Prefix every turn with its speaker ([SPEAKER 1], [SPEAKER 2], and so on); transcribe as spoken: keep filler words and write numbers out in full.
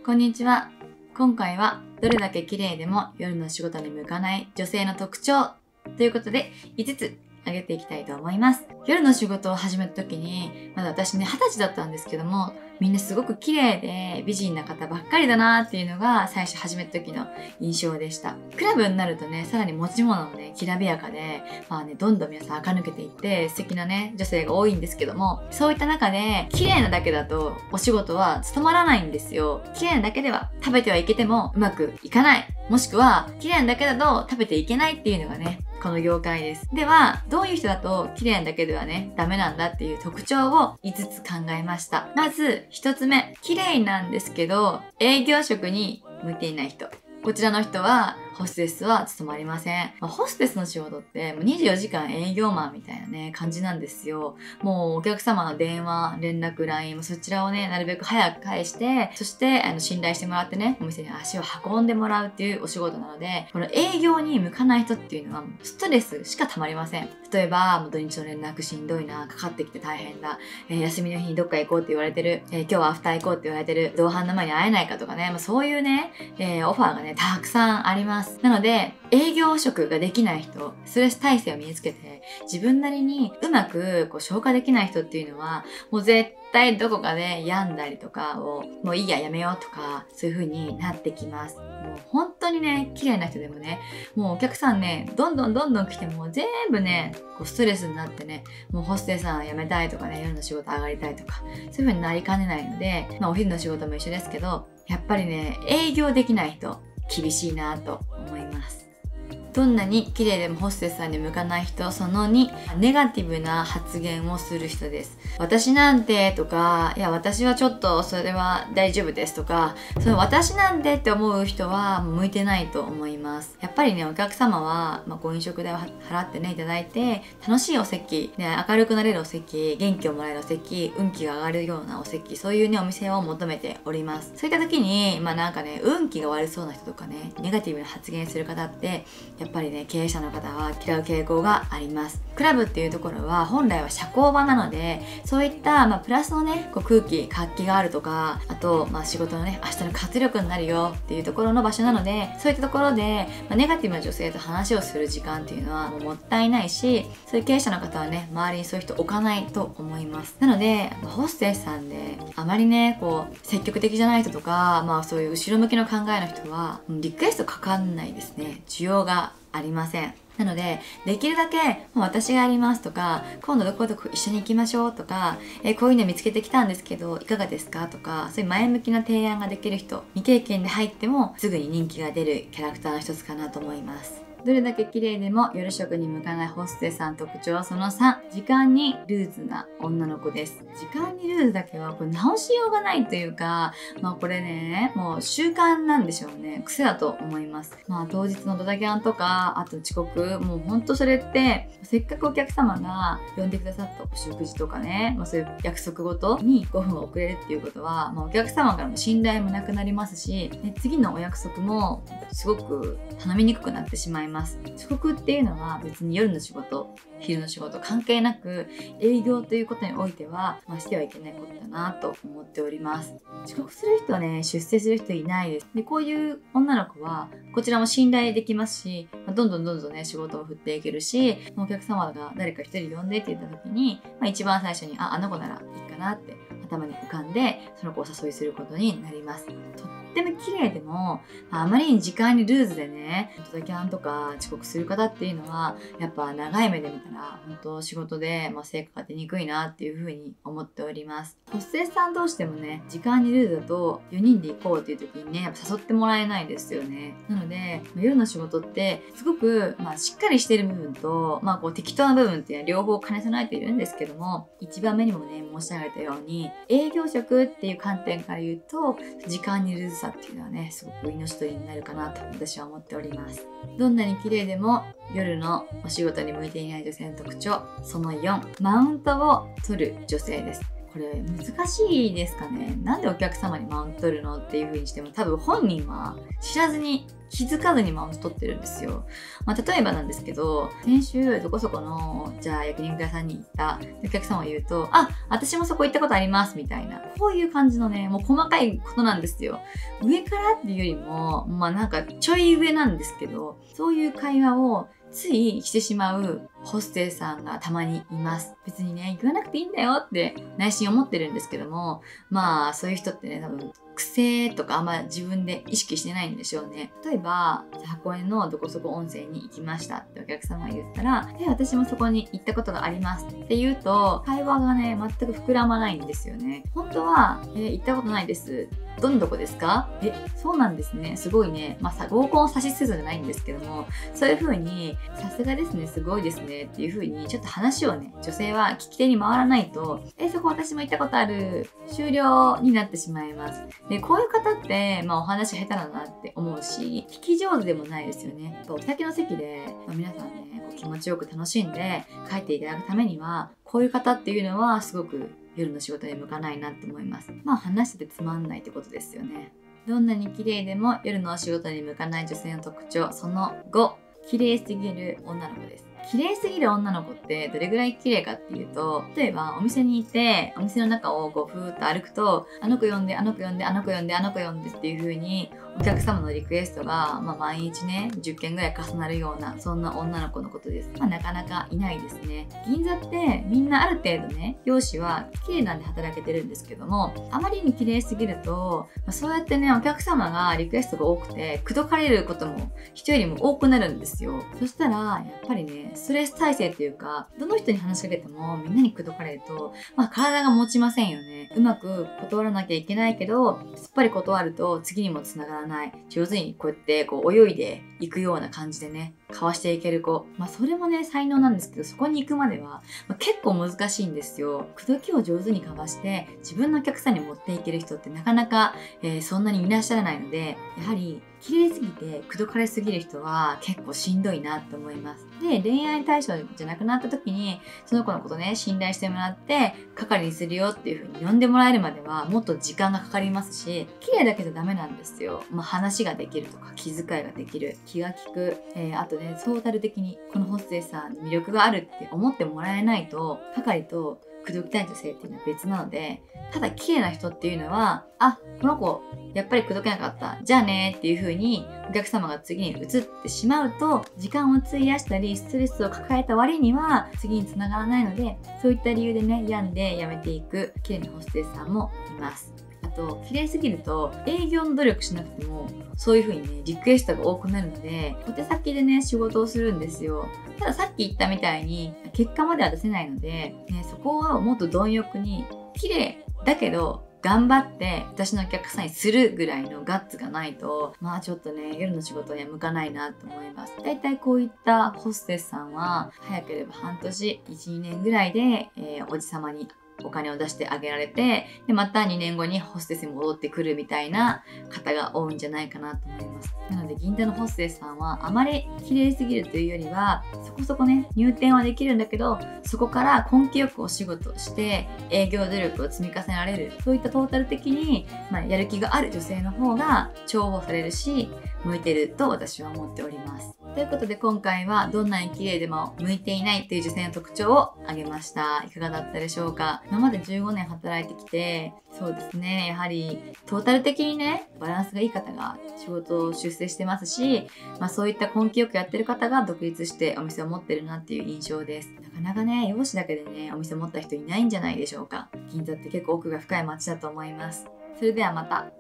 [SPEAKER 1] こんにちは。今回はどれだけ綺麗でも夜の仕事に向かない女性の特徴ということでいつつ挙げていきたいと思います。夜の仕事を始めた時に、まだ私ね、はたちだったんですけども、みんなすごく綺麗で美人な方ばっかりだなっていうのが最初始めた時の印象でした。クラブになるとね、さらに持ち物もね、きらびやかで、まあね、どんどん皆さん垢抜けていって素敵なね、女性が多いんですけども、そういった中で、綺麗なだけだとお仕事は務まらないんですよ。綺麗なだけでは食べてはいけてもうまくいかない。もしくは、綺麗なだけだと食べていけないっていうのがね、この業界です。では、どういう人だと綺麗なだけではね、ダメなんだっていう特徴をいつつ考えました。まず、一つ目。綺麗なんですけど、営業職に向いていない人。こちらの人は、ホステスは務まりません。まあ、ホステスの仕事ってもうにじゅうよじかん営業マンみたいなね、感じなんですよ。もうお客様の電話、連絡、ライン、そちらをね、なるべく早く返して、そしてあの信頼してもらってね、お店に足を運んでもらうっていうお仕事なので、この営業に向かない人っていうのはストレスしかたまりません。例えば、もう土日の連絡しんどいな、かかってきて大変だ、えー、休みの日にどっか行こうって言われてる、えー、今日はアフター行こうって言われてる、同伴の前に会えないかとかね、まあ、そういうね、えー、オファーがね、たくさんあります。なので、営業職ができない人、ストレス耐性を身につけて、自分なりにうまくこう消化できない人っていうのは、もう絶対どこかで病んだりとかを、もういいや、やめようとか、そういう風になってきます。もう本当にね、綺麗な人でもね、もうお客さんね、どんどんどんどん来ても全部ね、こうストレスになってね、もうホステスさん辞めたいとかね、夜の仕事上がりたいとか、そういう風になりかねないので、まあお昼の仕事も一緒ですけど、やっぱりね、営業できない人、厳しいなと思います。どんなに綺麗でもホステスさんに向かない人、そのに、ネガティブな発言をする人です。私なんてとか、いや私はちょっとそれは大丈夫ですとか、その私なんてって思う人は向いてないと思います。やっぱりね、お客様は、まあ、ご飲食代を払ってね、いただいて、楽しいお席、ね、明るくなれるお席、元気をもらえるお席、運気が上がるようなお席、そういうね、お店を求めております。そういった時に、まあなんかね、運気が悪そうな人とかね、ネガティブな発言する方って、やっぱりね、経営者の方は嫌う傾向があります。クラブっていうところは本来は社交場なので、そういった、まあ、プラスのね、こう空気、活気があるとか、あと、まあ、仕事のね、明日の活力になるよっていうところの場所なので、そういったところで、まあ、ネガティブな女性と話をする時間っていうのはもうもったいないし、そういう経営者の方はね、周りにそういう人置かないと思います。なので、ホステスさんで、あまりね、こう、積極的じゃない人とか、まあそういう後ろ向きの考えの人は、リクエストかかんないですね。需要がありません。なので、できるだけ、もう私がやりますとか、今度どこどこ一緒に行きましょうとか、えこういうの見つけてきたんですけど、いかがですかとか、そういう前向きな提案ができる人、未経験で入ってもすぐに人気が出るキャラクターの一つかなと思います。どれだけ綺麗でも夜食に向かないホステスさん特徴はそのさん、時間にルーズな女の子です。時間にルーズだけはこれ直しようがないというか、まあこれね、もう習慣なんでしょうね。癖だと思います。まあ当日のドタキャンとか、あと遅刻、もうほんとそれって、せっかくお客様が呼んでくださったお食事とかね、まあそういう約束ごとにごふん遅れるっていうことは、まあお客様からの信頼もなくなりますし、ね、次のお約束もすごく頼みにくくなってしまいます。遅刻っていうのは別に夜の仕事、昼の仕事関係なく営業ということにおいては、まあ、してはいけないことだなと思っております。遅刻する人はね、出世する人いないです。で、こういう女の子はこちらも信頼できますし、まあ、どんどんどんどんね、仕事を振っていけるし、お客様が誰か一人呼んでって言った時に、まあ、一番最初に、あ、あの子ならいいかなって頭に浮かんで、その子をお誘いすることになります。とっても綺麗でも、あまりに時間にルーズでね、ドタキャンとか遅刻する方っていうのは、やっぱ長い目で見たら、本当仕事で、まあ、成果が出にくいなっていうふうに思っております。ホステスさん同士でもね、時間にルーズだとよにんで行こうっていう時にね、やっぱ誘ってもらえないですよね。なので、夜の仕事って、すごく、まあ、しっかりしてる部分と、まあ、こう適当な部分っていうのは両方兼ね備えているんですけども、一番目にもね、申し上げたように、営業職っていう観点から言うと、時間にルーズさっていうのはね、すごく命取りになるかなと私は思っております。どんなに綺麗でも夜のお仕事に向いていない女性の特徴、そのよん、マウントを取る女性です。 これ難しいですかね。なんでお客様にマウント取るのっていう風にしても、多分本人は知らずに気づかずにマウント取ってるんですよ。まあ、例えばなんですけど、先週どこそこの、じゃあ焼肉屋さんに行ったお客様を言うと、あ、私もそこ行ったことありますみたいな。こういう感じのね、もう細かいことなんですよ。上からっていうよりも、まあなんかちょい上なんですけど、そういう会話をついしてしまうホステスさんがたまにいます。別にね、言わなくていいんだよって内心思ってるんですけども、まあそういう人ってね、多分癖とかあんま自分で意識してないんでしょうね。例えば、箱根のどこそこ温泉に行きましたってお客様が言ったら、で、私もそこに行ったことがありますって言うと、会話がね、全く膨らまないんですよね。本当は、えー行ったことないです。どんどこですか？え、そうなんですね。すごいね。まあさ、合コンを指しするじゃないんですけども、そういう風に、さすがですね、すごいですねっていう風に、ちょっと話をね、女性は聞き手に回らないと、え、そこ私も行ったことある、終了になってしまいます。で、こういう方って、まあお話下手だなって思うし、聞き上手でもないですよね。お酒の席で、まあ、皆さんね、こう気持ちよく楽しんで帰っていただくためには、こういう方っていうのはすごく夜の仕事に向かないなって思います。まあ話しててつまんないってことですよね。どんなに綺麗でも夜のお仕事に向かない女性の特徴、そのご、綺麗すぎる女の子です。綺麗すぎる女の子ってどれぐらい綺麗かっていうと、例えばお店にいて、お店の中をこうふーっと歩くと、あの子呼んで、あの子呼んで、あの子呼んで、あの子呼んでっていう風に、お客様のリクエストが、まあ、毎日ね、じゅっけんぐらい重なるような、そんな女の子のことです。まあ、なかなかいないですね。銀座ってみんなある程度ね、容姿は綺麗なんで働けてるんですけども、あまりに綺麗すぎると、まあ、そうやってね、お客様がリクエストが多くて、口説かれることも人よりも多くなるんですよ。そしたら、やっぱりね、ストレス耐性っていうか、どの人に話しかけてもみんなに口説かれると、まあ体が持ちませんよね。うまく断らなきゃいけないけど、すっぱり断ると次にも繋がらない。上手にこうやってこう泳いでいくような感じでね、かわしていける子。まあそれもね、才能なんですけど、そこに行くまでは、まあ、結構難しいんですよ。口説きを上手にかわして、自分のお客さんに持っていける人ってなかなか、えー、そんなにいらっしゃらないので、やはり綺麗すぎて口説かれすぎる人は結構しんどいなと思います。で、恋愛対象じゃなくなった時に、その子のことね、信頼してもらって、係にするよっていう風に呼んでもらえるまでは、もっと時間がかかりますし、綺麗だけじゃダメなんですよ。まあ、話ができるとか、気遣いができる、気が利く、えー、あとね、トータル的に、このホステスさんに魅力があるって思ってもらえないと、係と口説きたい女性っていうのは別なので、ただ綺麗な人っていうのは、あ、この子、やっぱり口説けなかった。じゃあねっていう風にお客様が次に移ってしまうと、時間を費やしたり、ストレスを抱えた割には次に繋がらないので、そういった理由でね、病んで辞めていく綺麗なホステスさんもいます。あと、綺麗すぎると営業の努力しなくても、そういう風にね、リクエストが多くなるので、小手先でね、仕事をするんですよ。たださっき言ったみたいに、結果までは出せないので、ね、そこはもっと貪欲に、綺麗だけど、頑張って私のお客さんにするぐらいのガッツがないと、まあちょっとね、夜の仕事には向かないなと思います。だいたいこういったホステスさんは、早ければ半年、いち、にねんぐらいで、えー、おじさまにお金を出してあげられて、で、またにねんごにホステスに戻ってくるみたいな方が多いんじゃないかなと思います。なので、銀座のホステスさんはあまり綺麗すぎるというよりは、そこそこね、入店はできるんだけど、そこから根気よくお仕事をして、営業努力を積み重ねられる、そういったトータル的に、まあ、やる気がある女性の方が重宝されるし、向いてると私は思っております。ということで今回はどんなに綺麗でも向いていないという女性の特徴を挙げました。いかがだったでしょうか？今までじゅうごねん働いてきて、そうですね、やはりトータル的にね、バランスがいい方が仕事を出世してますし、まあそういった根気よくやってる方が独立してお店を持ってるなっていう印象です。なかなかね、容姿だけでね、お店持った人いないんじゃないでしょうか。銀座って結構奥が深い街だと思います。それではまた。